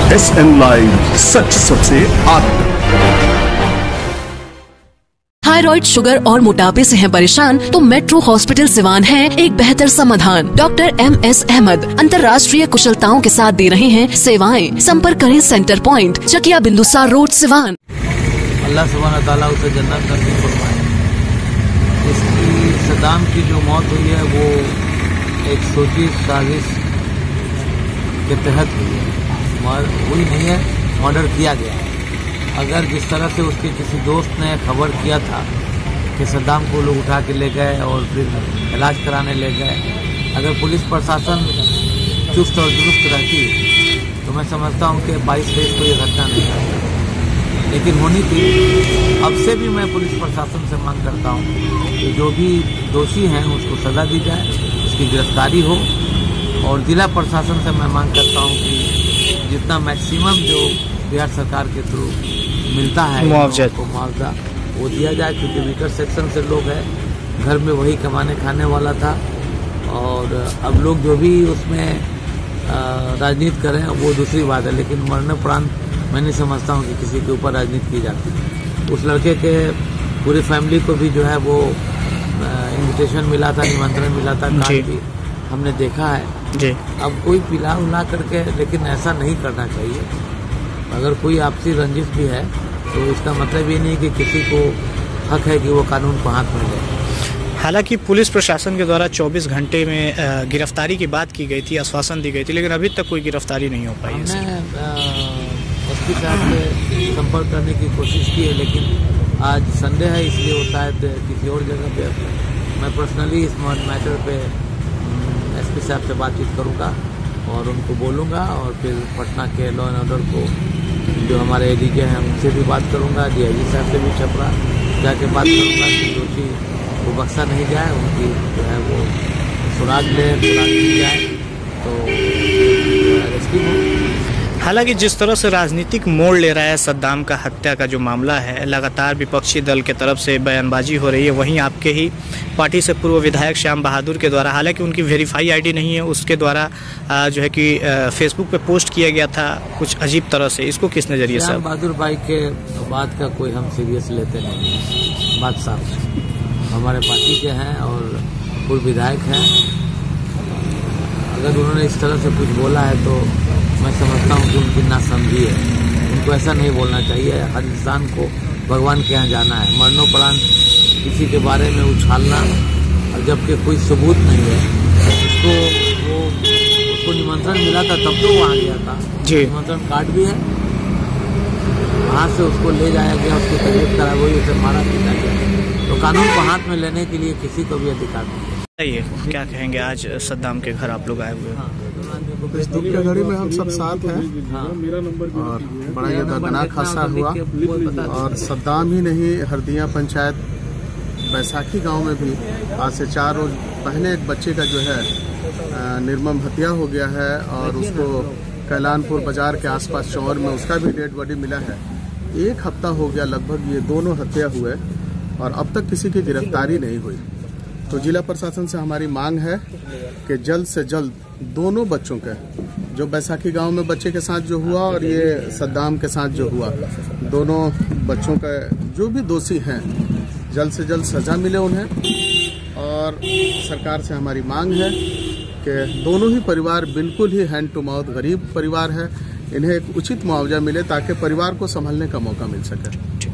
SN live, सच सबसे आगे। Thyroid, sugar और मोटापे से हैं परेशान तो मेट्रो हॉस्पिटल सिवान है एक बेहतर समाधान। डॉक्टर MS अहमद अंतर्राष्ट्रीय कुशलताओं के साथ दे रहे हैं सेवाएं। संपर्क करें centre point, Chakia Bindusar road, Siwan. अल्लाह सुब्हान ताला उसे जन्नत नसीब फरमाए। इसकी सद्दाम की जो मौत हुई है वो एक सोची साजिश के तहत हुई है, हुई नहीं है, मर्डर किया गया है। अगर जिस तरह से उसके किसी दोस्त ने खबर किया था कि सद्दाम को लोग उठा के ले गए और फिर इलाज कराने ले गए, अगर पुलिस प्रशासन चुस्त और दुरुस्त रहती तो मैं समझता हूँ कि 22-23 को ये घटना नहीं होती, लेकिन होनी थी। अब से भी मैं पुलिस प्रशासन से मांग करता हूँ कि जो भी दोषी हैं उसको सजा दी जाए, उसकी गिरफ्तारी हो। और जिला प्रशासन से मैं मांग करता हूँ कि जितना मैक्सिमम जो बिहार सरकार के थ्रू मिलता है मुआवजा वो दिया जाए, क्योंकि वीकर सेक्शन से लोग हैं, घर में वही कमाने खाने वाला था। और अब लोग जो भी उसमें राजनीति करें वो दूसरी बात है, लेकिन मरणोपरांत मैं नहीं समझता हूँ कि किसी के ऊपर राजनीति की जाती है। उस लड़के के पूरी फैमिली को भी जो है वो इन्विटेशन मिला था, निमंत्रण मिला था, कार्ड भी हमने देखा है जी। अब कोई पिला उला करके, लेकिन ऐसा नहीं करना चाहिए। अगर कोई आपसी रंजिश भी है तो इसका मतलब ये नहीं कि किसी को हक है कि वो कानून को हाथ में ले। हालांकि पुलिस प्रशासन के द्वारा 24 घंटे में गिरफ्तारी की बात की गई थी, आश्वासन दी गई थी, लेकिन अभी तक कोई गिरफ्तारी नहीं हो पाई। हमने SP साहब से संपर्क करने की कोशिश की है, लेकिन आज संडे है इसलिए वो शायद किसी और जगह पे। मैं पर्सनली इस मैटर पे SP साहब से बातचीत करूँगा और उनको बोलूँगा, और फिर पटना के लॉ एंड ऑर्डर को जो हमारे ADJ हैं उनसे भी बात करूँगा, DIG साहब से भी छपरा जाके बात करूँगा कि दोषी को बख्शा नहीं जाए, उनकी जो है वो सुराग दी जाए तो रेस्क्यू हो। हालांकि जिस तरह से राजनीतिक मोड़ ले रहा है सद्दाम का हत्या का जो मामला है, लगातार विपक्षी दल के तरफ से बयानबाजी हो रही है। वहीं आपके ही पार्टी से पूर्व विधायक श्याम बहादुर के द्वारा, हालांकि उनकी वेरीफाई ID नहीं है, उसके द्वारा जो है कि फेसबुक पे पोस्ट किया गया था कुछ अजीब तरह से। इसको किस नज़रिए से? श्याम बहादुर भाई के बात का कोई हम सीरियस लेते नहीं। बात साफ, हमारे पार्टी के हैं और पूर्व विधायक हैं। अगर उन्होंने इस तरह से कुछ बोला है तो मैं समझता हूँ कि उनकी नासमझी है। उनको ऐसा नहीं बोलना चाहिए। हर इंसान को भगवान के यहाँ जाना है। मरणोपरांत किसी के बारे में उछालना, और जबकि कोई सबूत नहीं है, उसको निमंत्रण मिला था तब तो वो आ गया था, निमंत्रण कार्ड भी है, वहाँ से उसको ले जाया गया, उसकी तबीयत खराब हुई, उसे मारा पीटा गया। तो कानून को हाथ में लेने के लिए किसी को भी अधिकार नहीं है। क्या कहेंगे, आज सद्दाम के घर आप लोग आए हुए हैं? इस दुख की घड़ी में हम सब साथ हैं और बड़ा ये दर्दनाक हादसा हुआ। और सद्दाम ही नहीं, हरदिया पंचायत बैसाखी गांव में भी आज से 4 रोज पहले एक बच्चे का जो है निर्मम हत्या हो गया है, और उसको कैलानपुर बाजार के आसपास चौर में उसका भी डेड बॉडी मिला है। 1 हफ्ता हो गया लगभग ये दोनों हत्या हुए और अब तक किसी की गिरफ्तारी नहीं हुई। तो जिला प्रशासन से हमारी मांग है कि जल्द से जल्द दोनों बच्चों के, जो बैसाखी गांव में बच्चे के साथ जो हुआ और ये सद्दाम के साथ जो हुआ, दोनों बच्चों का जो भी दोषी हैं जल्द से जल्द सजा मिले उन्हें। और सरकार से हमारी मांग है कि दोनों ही परिवार बिल्कुल ही हैंड टू माउथ गरीब परिवार है, इन्हें एक उचित मुआवजा मिले ताकि परिवार को संभालने का मौका मिल सके।